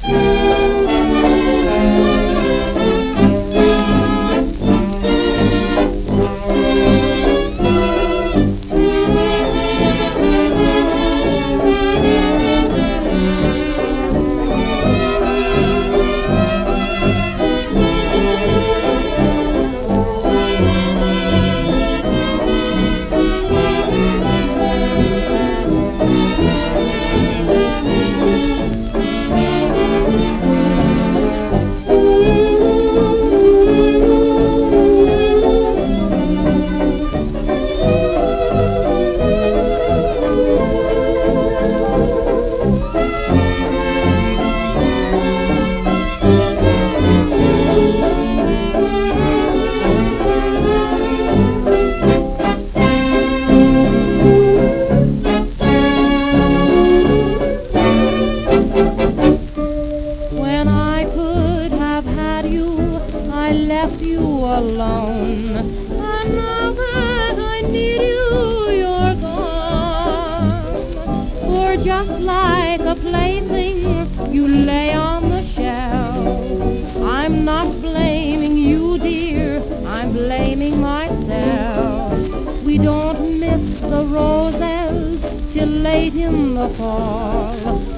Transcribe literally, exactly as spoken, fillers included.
I left you alone, and now that I need you, you're gone. For just like a plaything, you lay on the shelf. I'm not blaming you, dear, I'm blaming myself. We don't miss the roses till late in the fall.